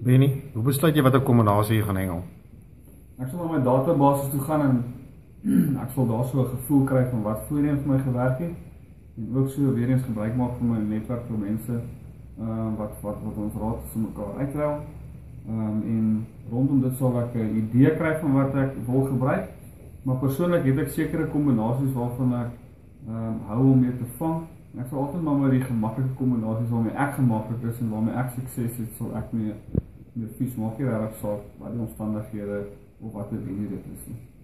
Lenny, hoe besluit jy wat 'n kombinasie jy gaan hengel? Ek sal na my databasis toe gaan en ek sal daar so 'n gevoel kry van wat voorheen vir my gewerk het en ook so weer eens gebruik maak van my netwerk vir mense wat ons raad vir mekaar uitruil. En rondom dit sal ek 'n idee kry van wat ek wil gebruik, maar persoonlik het ek sekere kombinasies waarvan ek hou om mee te vang. Ek sal altyd maar met die gemaklike kombinasies waarmee ek gemaklik is en waarmee ek sukses het, sal ek mee vies maak nie regtig saak wat die omstandighede of wat dit dit is nie.